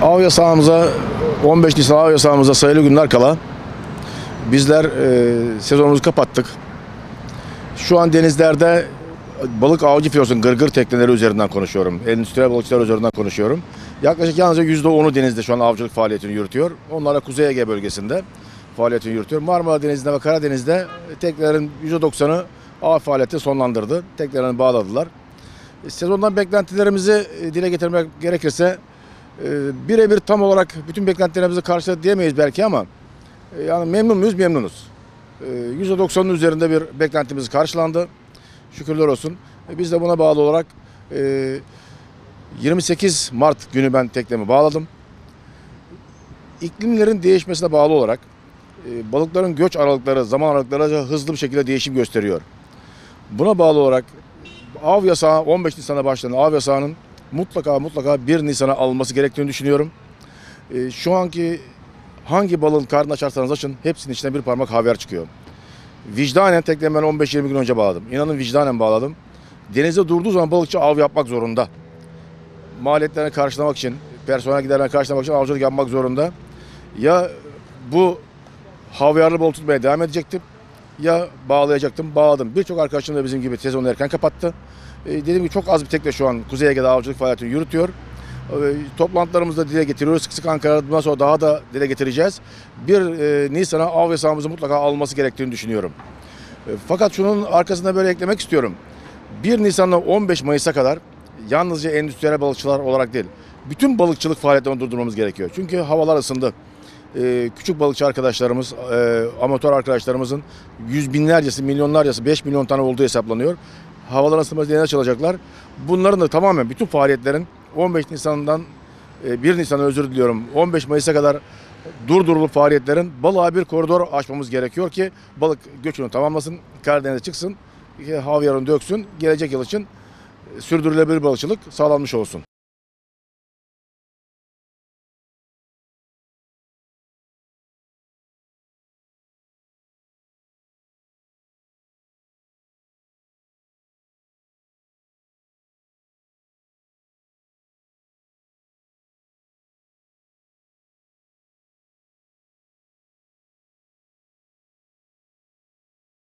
Av yasağımıza 15 Nisan av yasağımıza sayılı günler kala bizler sezonumuzu kapattık. Şu an denizlerde balık avcı filosunun gırgır tekneleri üzerinden konuşuyorum. Endüstriyel balıkçılar üzerinden konuşuyorum. Yaklaşık yalnızca %10'u denizde şu an avcılık faaliyetini yürütüyor. Onlar da Kuzey Ege bölgesinde faaliyetini yürütüyor. Marmara Denizi'nde ve Karadeniz'de teknelerin %90'ı av faaliyeti sonlandırdı. Teknelerini bağladılar. Sezondan beklentilerimizi dile getirmek gerekirse birebir tam olarak bütün beklentilerimizi karşıladı diyemeyiz belki ama yani memnun muyuz? Memnunuz. %90'ın üzerinde bir beklentimiz karşılandı. Şükürler olsun. Biz de buna bağlı olarak 28 Mart günü ben teknemi bağladım. İklimlerin değişmesine bağlı olarak balıkların göç aralıkları, zaman aralıkları hızlı bir şekilde değişim gösteriyor. Buna bağlı olarak av yasağı 15 Nisan'a başlayan av yasağının mutlaka 1 Nisan'a alınması gerektiğini düşünüyorum. Şu anki hangi balığın karnını açarsanız açın hepsinin içine bir parmak havyar çıkıyor. Vicdanen teknemi ben 15-20 gün önce bağladım. İnanın vicdanen bağladım. Denizde durduğu zaman balıkçı av yapmak zorunda. Maliyetlerini karşılamak için, personel giderlerini karşılamak için avcılık yapmak zorunda. Ya bu havyarlı balık tutmaya devam edecektim ya bağlayacaktım. Bağladım. Birçok arkadaşım da bizim gibi sezonu erken kapattı. Dediğim gibi çok az bir tekne şu an Kuzey Ege'de avcılık faaliyetini yürütüyor. Toplantılarımızda dile getiriyoruz. Sık sık Ankara'da bundan sonra daha da dile getireceğiz. 1 Nisan'a av yasağımızı mutlaka alması gerektiğini düşünüyorum. Fakat şunun arkasında böyle eklemek istiyorum. 1 Nisan'dan 15 Mayıs'a kadar yalnızca endüstriyel balıkçılar olarak değil, bütün balıkçılık faaliyetlerini durdurmamız gerekiyor. Çünkü havalar ısındı. Küçük balıkçı arkadaşlarımız, amatör arkadaşlarımızın yüz binlercesi, milyonlarcası, 5 milyon tane olduğu hesaplanıyor. Havalar ısınması diye açılacaklar. Bunların da tamamen bütün faaliyetlerin 15 Nisan'dan 1 Nisan'a özür diliyorum 15 Mayıs'a kadar durdurulup faaliyetlerin balığa bir koridor açmamız gerekiyor ki balık göçünü tamamlasın, Karadeniz'e çıksın, havyarını döksün, gelecek yıl için sürdürülebilir balıkçılık sağlanmış olsun.